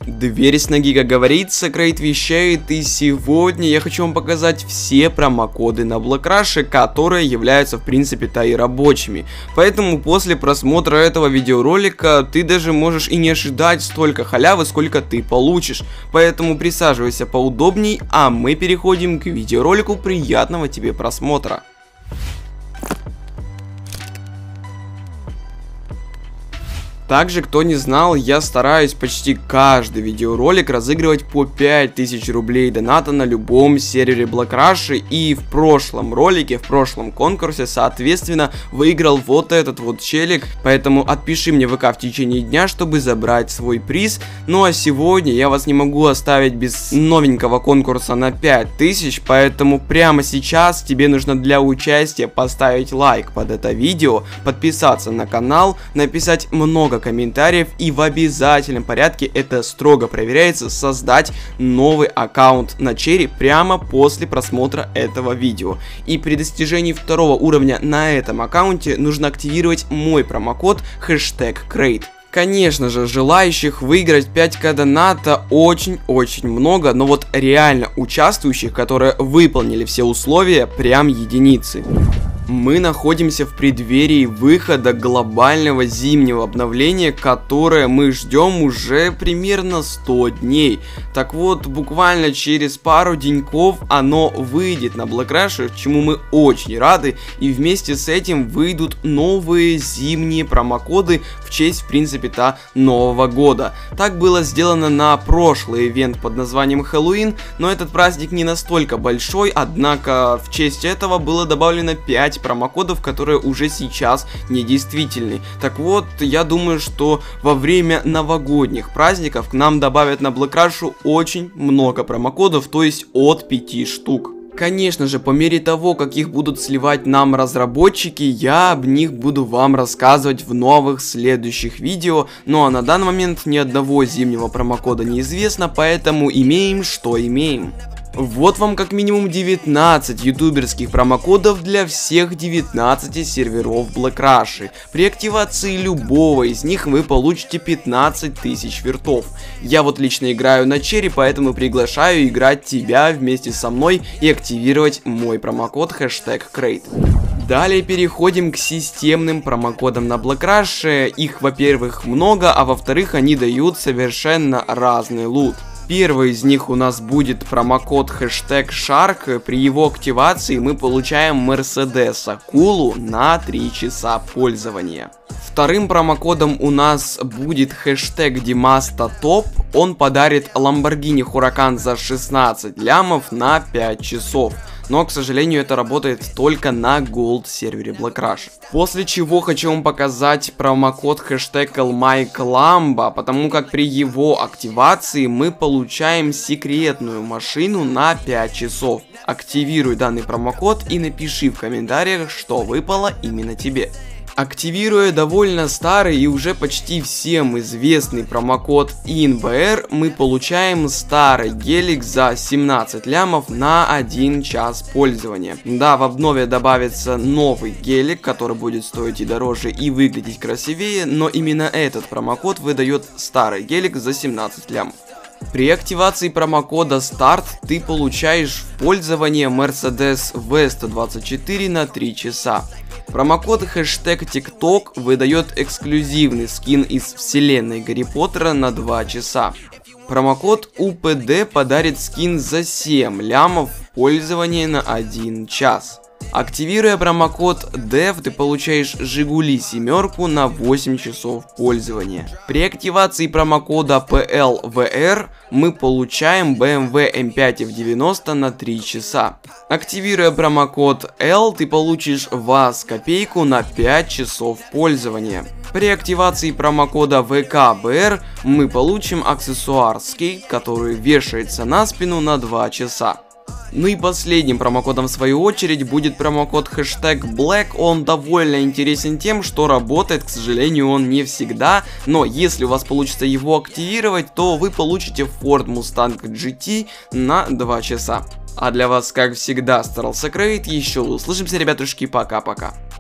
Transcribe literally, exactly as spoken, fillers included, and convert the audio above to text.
Дверь с ноги, как говорится, Крейт вещает, и сегодня я хочу вам показать все промокоды на Black Rush, которые являются в принципе-то и рабочими. Поэтому после просмотра этого видеоролика ты даже можешь и не ожидать столько халявы, сколько ты получишь. Поэтому присаживайся поудобней, а мы переходим к видеоролику. Приятного тебе просмотра. Также, кто не знал, я стараюсь почти каждый видеоролик разыгрывать по пять тысяч рублей доната на любом сервере Black Rush, и в прошлом ролике, в прошлом конкурсе, соответственно, выиграл вот этот вот челик, поэтому отпиши мне в ВК в течение дня, чтобы забрать свой приз. Ну а сегодня я вас не могу оставить без новенького конкурса на пять тысяч, поэтому прямо сейчас тебе нужно для участия поставить лайк под это видео, подписаться на канал, написать много комментариев и в обязательном порядке, это строго проверяется, создать новый аккаунт на Черри прямо после просмотра этого видео. И при достижении второго уровня на этом аккаунте нужно активировать мой промокод хэштег Крейт. Конечно же, желающих выиграть пять ка доната очень-очень много, но вот реально участвующих, которые выполнили все условия, прям единицы. Мы находимся в преддверии выхода глобального зимнего обновления, которое мы ждем уже примерно сто дней. Так вот, буквально через пару деньков оно выйдет на Black Rush, чему мы очень рады, и вместе с этим выйдут новые зимние промокоды в честь, в принципе-то, Нового года. Так было сделано на прошлый ивент под названием Хэллоуин, но этот праздник не настолько большой, однако в честь этого было добавлено пять промокодов, которые уже сейчас недействительны. Так вот, я думаю, что во время новогодних праздников к нам добавят на Black Rush очень много промокодов, то есть от пяти штук. Конечно же, по мере того, как их будут сливать нам разработчики, я об них буду вам рассказывать в новых следующих видео. Ну а на данный момент ни одного зимнего промокода неизвестно, поэтому имеем, что имеем. Вот вам как минимум девятнадцать ютуберских промокодов для всех девятнадцати серверов Black Rush. При активации любого из них вы получите пятнадцать тысяч вертов. Я вот лично играю на Черри, поэтому приглашаю играть тебя вместе со мной и активировать мой промокод хэштег Крейт. Далее переходим к системным промокодам на Black Rush. Их, во-первых, много, а во-вторых, они дают совершенно разный лут. Первый из них у нас будет промокод хэштег Shark. При его активации мы получаем Mercedes Акулу на три часа пользования. Вторым промокодом у нас будет хэштег Dimasta Top. Он подарит Lamborghini Huracan за шестнадцать лямов на пять часов. Но, к сожалению, это работает только на Gold сервере Black Rush. После чего хочу вам показать промокод хэштег LMikeLamba, потому как при его активации мы получаем секретную машину на пять часов. Активируй данный промокод и напиши в комментариях, что выпало именно тебе. Активируя довольно старый и уже почти всем известный промокод ай эн би эр, мы получаем старый гелик за семнадцать лямов на один час пользования. Да, в обнове добавится новый гелик, который будет стоить и дороже, и выглядеть красивее, но именно этот промокод выдает старый гелик за семнадцать лямов. При активации промокода старт ты получаешь в пользование Mercedes ви сто двадцать четыре на три часа. Промокод хэштег TikTok выдает эксклюзивный скин из вселенной Гарри Поттера на два часа. Промокод у пэ дэ подарит скин за семь лямов в пользование на один час. Активируя промокод дэв, ты получаешь Жигули семерку на восемь часов пользования. При активации промокода пэ эл вэ эр мы получаем бэ эм вэ эм пять эф девяносто на три часа. Активируя промокод L, ты получишь ВАЗ копейку на пять часов пользования. При активации промокода вэ ка бэ эр мы получим аксессуар скейт, который вешается на спину на два часа. Ну и последним промокодом в свою очередь будет промокод хэштег Black. Он довольно интересен тем, что работает, к сожалению, он не всегда, но если у вас получится его активировать, то вы получите Ford Mustang джи ти на два часа. А для вас, как всегда, старался Крейт. Еще услышимся, ребятушки, пока-пока.